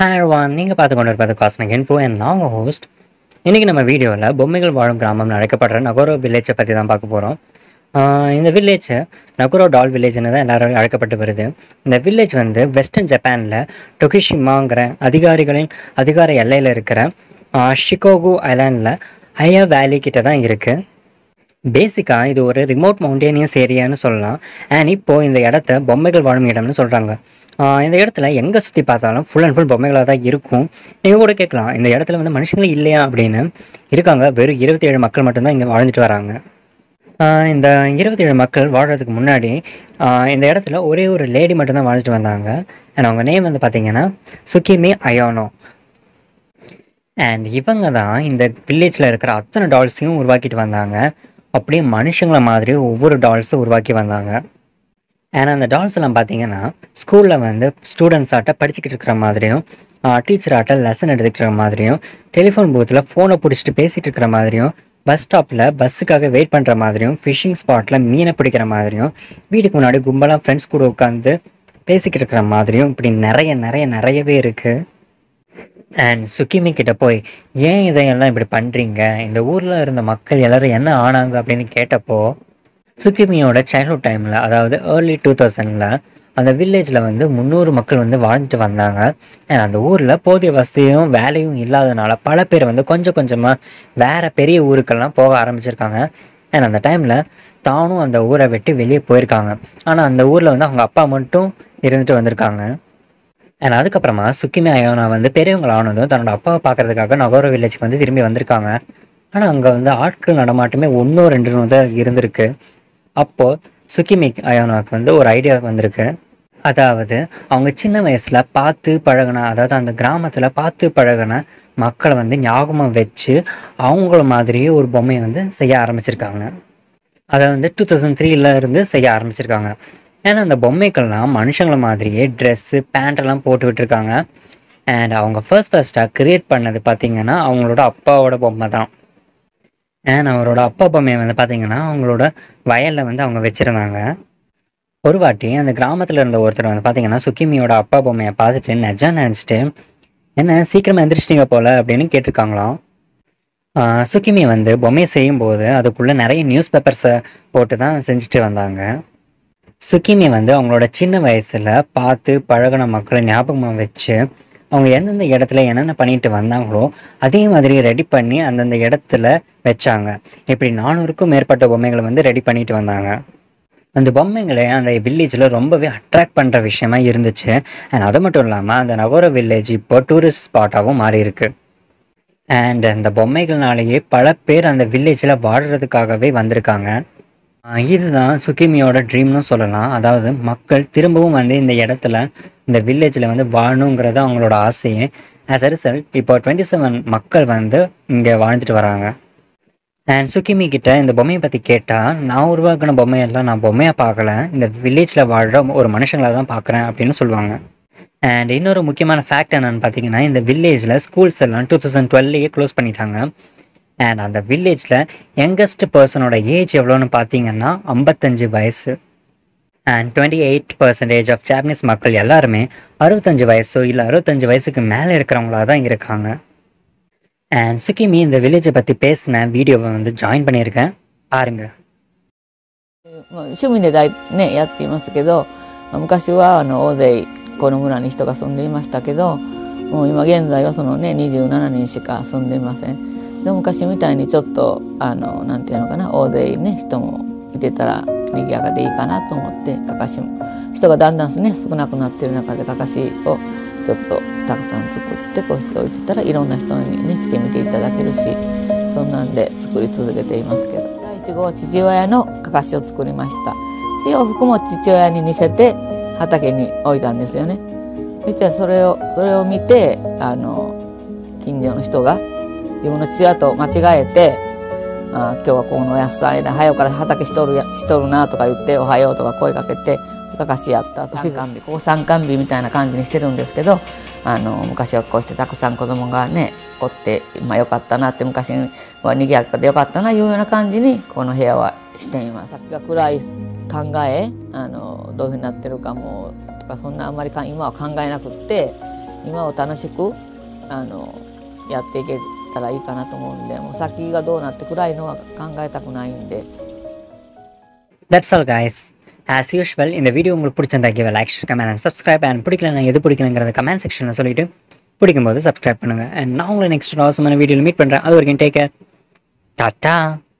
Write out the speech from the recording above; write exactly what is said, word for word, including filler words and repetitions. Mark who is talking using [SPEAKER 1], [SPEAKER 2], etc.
[SPEAKER 1] Hi everyone, நீங்கள் பார்த்து கொண்டு இருப்பது காஸ்மிக் இன்ஃபோ அண்ட் நான் உங்கள் ஹோஸ்ட். இன்றைக்கி நம்ம வீடியோவில் பொம்மைகள் வாழும் கிராமம்னு அழைக்கப்படுற நகோரோ வில்லேஜை பற்றி தான் பார்க்க போகிறோம். இந்த வில்லேஜை நகோரோ டால் வில்லேஜ்னு தான் எல்லோரும் அழைக்கப்பட்டு வருது. இந்த வில்லேஜ் வந்து வெஸ்டர்ன் ஜப்பானில் டொகிஷிமாங்கிற அதிகாரிகளின் அதிகார எல்லையில் இருக்கிற ஷிகோகு ஐலாண்டில் ஹையா வேலி கிட்ட தான் இருக்குது. பேசிக்காக இது ஒரு ரிமோட் மவுண்டேனியஸ் ஏரியான்னு சொல்லலாம். அண்ட் இப்போது இந்த இடத்த பொம்மைகள் வாழும் இடம்னு சொல்கிறாங்க. இந்த இடத்துல எங்கே சுற்றி பார்த்தாலும் ஃபுல் அண்ட் ஃபுல் பொம்மைகளாக தான் இருக்கும். நீங்கள் கூட கேட்கலாம், இந்த இடத்துல வந்து மனுஷங்களே இல்லையா அப்படின்னு. இருக்காங்க, வெறும் இருபத்தி ஏழு மக்கள் மட்டும்தான் இங்கே வாழ்ந்துட்டு வராங்க. இந்த இருபத்தி ஏழு மக்கள் வாழ்கிறதுக்கு முன்னாடி இந்த இடத்துல ஒரே ஒரு லேடி மட்டும்தான் வாழ்ந்துட்டு வந்தாங்க. அண்ட் அவங்க நேம் வந்து பார்த்திங்கன்னா சுக்கிமி அயானோ. அண்ட் இவங்க தான் இந்த வில்லேஜில் இருக்கிற அத்தனை டால்ஸையும் உருவாக்கிட்டு வந்தாங்க. அப்படியே மனுஷங்களை மாதிரி ஒவ்வொரு டால்ஸும் உருவாக்கி வந்தாங்க. ஏன்னா அந்த டால்ஸ் எல்லாம் பார்த்தீங்கன்னா ஸ்கூலில் வந்து ஸ்டூடெண்ட்ஸ் ஆட்ட படிச்சுக்கிட்டு இருக்கிற மாதிரியும், டீச்சர் ஆட்ட லெசன் எடுத்துக்கிட்டு இருக்கிற மாதிரியும், டெலிஃபோன் பூத்தில் ஃபோனை பிடிச்சிட்டு பேசிகிட்டு இருக்கிற மாதிரியும், பஸ் ஸ்டாப்பில் பஸ்ஸுக்காக வெயிட் பண்ணுற மாதிரியும், ஃபிஷ்ஷிங் ஸ்பாட்டில் மீனை பிடிக்கிற மாதிரியும், வீட்டுக்கு முன்னாடி கும்பலாக ஃப்ரெண்ட்ஸ் கூட உட்காந்து பேசிக்கிட்டு இருக்கிற மாதிரியும், இப்படி நிறைய நிறைய நிறையவே இருக்குது. அண்ட் சுக்கிமி கிட்ட போய் ஏன் இதையெல்லாம் இப்படி பண்ணுறீங்க, இந்த ஊரில் இருந்த மக்கள் எல்லோரும் என்ன ஆனாங்க அப்படின்னு கேட்டப்போ, சுக்கிமியோட சைல்ட்ஹுட் டைமில், அதாவது ஏர்லி டூ தௌசண்டில் அந்த வில்லேஜில் வந்து முந்நூறு மக்கள் வந்து வாழ்ந்துட்டு வந்தாங்க. அண்ட் அந்த ஊரில் போதிய வசதியும் வேலையும் இல்லாதனால பல பேர் வந்து கொஞ்சம் கொஞ்சமாக வேறு பெரிய ஊருக்கெல்லாம் போக ஆரம்பிச்சிருக்காங்க. அண்ட் அந்த டைமில் தானும் அந்த ஊரை விட்டு வெளியே போயிருக்காங்க. ஆனால் அந்த ஊரில் வந்து அவங்க அப்பா மட்டும் இருந்துட்டு வந்திருக்காங்க. அண்ட் அதுக்கப்புறமா சுக்கிமி அயானா வந்து பெரியவங்கள் ஆனதும் தன்னோட அப்பாவை பார்க்குறதுக்காக நகோரோ வில்லேஜுக்கு வந்து திரும்பி வந்திருக்காங்க. ஆனால் அங்கே வந்து ஆட்கள் நடமாட்டமே ஒன்றோ ரெண்டு தான் இருந்திருக்கு. அப்போது சுக்கிமி அயானாவுக்கு வந்து ஒரு ஐடியா வந்திருக்கு. அதாவது அவங்க சின்ன வயசில் பார்த்து பழகின, அதாவது அந்த கிராமத்தில் பார்த்து பழகின மக்களை வந்து ஞாபகம் வச்சு அவங்கள மாதிரியே ஒரு பொம்மையை வந்து செய்ய ஆரம்பிச்சிருக்காங்க. அதை வந்து டூ தௌசண்ட் த்ரீல இருந்து செய்ய ஆரம்பிச்சிருக்காங்க. ஏன்னா அந்த பொம்மைகள்லாம் மனுஷங்கள மாதிரியே ட்ரெஸ்ஸு பேண்ட்டெல்லாம் போட்டு விட்டுருக்காங்க. அண்ட் அவங்க ஃபர்ஸ்ட் ஃபர்ஸ்ட்டாக க்ரியேட் பண்ணது பார்த்திங்கன்னா அவங்களோட அப்பாவோட பொம்மை தான். அண்ட் அவரோட அப்பா பொம்மையை வந்து பார்த்திங்கன்னா அவங்களோட வயலில் வந்து அவங்க வச்சுருந்தாங்க. ஒரு வாட்டி அந்த கிராமத்தில் இருந்த ஒருத்தர் வந்து பார்த்திங்கன்னா சுக்கிமியோட அப்பா பொம்மையை பார்த்துட்டு நெஜம் நினச்சிட்டு, என்ன சீக்கிரமாக எந்திரிச்சிட்டிங்க போல் அப்படின்னு கேட்டிருக்காங்களாம். சுக்கிமி வந்து பொம்மையை செய்யும்போது அதுக்குள்ளே நிறைய நியூஸ் பேப்பர்ஸை போட்டு தான் செஞ்சுட்டு வந்தாங்க. சுக்கிமி வந்து அவங்களோட சின்ன வயசில் பார்த்து பழகின மக்களை ஞாபகமாக வச்சு அவங்க எந்தெந்த இடத்துல என்னென்ன பண்ணிட்டு வந்தாங்களோ அதே மாதிரி ரெடி பண்ணி அந்தந்த இடத்துல வச்சாங்க. இப்படி நானூறுக்கும் மேற்பட்ட பொம்மைகளை வந்து ரெடி பண்ணிட்டு வந்தாங்க. அந்த பொம்மைகளை அந்த வில்லேஜில் ரொம்பவே அட்ராக்ட் பண்ணுற விஷயமா இருந்துச்சு. அண்ட் அது மட்டும் இல்லாமல் அந்த நகோரோ வில்லேஜ் இப்போ டூரிஸ்ட் ஸ்பாட்டாகவும் மாறி இருக்கு. அண்ட் அந்த பொம்மைகள்னாலேயே பல பேர் அந்த வில்லேஜில் வாடுறதுக்காகவே வந்திருக்காங்க. இதுதான் சுக்கிமியோட ட்ரீம்னு சொல்லலாம். அதாவது மக்கள் திரும்பவும் வந்து இந்த இடத்துல இந்த வில்லேஜில் வந்து வாழணுங்கிறது அவங்களோட ஆசையே. ஆஸ் அ ரிசல்ட் இப்போ டுவெண்ட்டி செவன் மக்கள் வந்து இங்கே வாழ்ந்துட்டு வராங்க. அண்ட் சுக்கிமி கிட்ட இந்த பொம்மையை பற்றி கேட்டால், நான் உருவாக்கின பொம்மையெல்லாம் நான் பொம்மையாக பார்க்கல, இந்த வில்லேஜில் வாழ்கிற ஒரு மனுஷங்களை தான் பார்க்குறேன் அப்படின்னு சொல்லுவாங்க. அண்ட் இன்னொரு முக்கியமான ஃபேக்ட் என்னென்னு பார்த்தீங்கன்னா, இந்த வில்லேஜில் ஸ்கூல்ஸ் எல்லாம் டூ தௌசண்ட் டுவெல்லையே க்ளோஸ் பண்ணிட்டாங்க. அண்ட் அந்த வில்லேஜில் யங்கஸ்ட் பர்சனோட ஏஜ் எவ்வளோன்னு பார்த்தீங்கன்னா ஐம்பத்தஞ்சு வயசு. And twenty eight percentage of Japanese மக்கள் எல்லாருமே அறுபத்தஞ்சு வயசோ இல்லை அறுபத்தஞ்சு வயசுக்கு மேலே இருக்கிறவங்களா தான் இருக்காங்க. அண்ட் சுக்கிமி இந்த வில்லேஜை பற்றி பேசின வீடியோவை வந்து ஜாயின் பண்ணியிருக்கேன், பாருங்க.
[SPEAKER 2] 趣味でだいねやっていますけど、昔はあの大勢この村に人が住んでいましたけど、もう今現在はそのねにじゅうななにんしか住んでいません。で昔みたいにちょっとあのなんていうのかな、大勢ね人もいてたら賑やかでいいかなと思ってかかしも人がだんだんね少なくなっている中でかかしをちょっとたくさん作ってこうしておいてたらいろんな人にね来てみていただけるし、そんなんで作り続けていますけど、第一号は父親のかかしを作りました。で洋服も父親に似せて畑に置いたんですよね。そしてそれをそれを見てあの近所の人が自分の父親と間違えて、あ今日はこのおやっさんで早うから畑しとるやしとるなとか言っておはようとか声かけてかかしやったという参観日、ここ参観日みたいな感じにしてるんですけど、あの昔はこうしてたくさん子供がねおって、まあ、よかったなって、昔は賑やかでよかったないうような感じにこの部屋はしています。さっきが暗い考えあのどういうふうになってるかもとかそんなあんまりか今は考えなくって、 今を楽しくあのやっていけたらいいかなと思うんで、もう先がどうなって暗いのは考えたくないんで。
[SPEAKER 1] That's all guys. As usual, இந்த வீடியோ உங்களுக்கு பிடிச்சிருந்தா give a like, share, comment and subscribe. and பிடிக்கலனா எது பிடிக்கலங்கிறத கமெண்ட் செக்ஷனில் சொல்லிட்டு பிடிக்கும்போது சப்ஸ்கிரைப் பண்ணுங்கள். அண்ட் நான் உங்களை நெக்ஸ்ட் ஆசமான வீடியோவில் மீட் பண்ணுறேன். அது வரைக்கும் டேக் கேர். டாட்டா.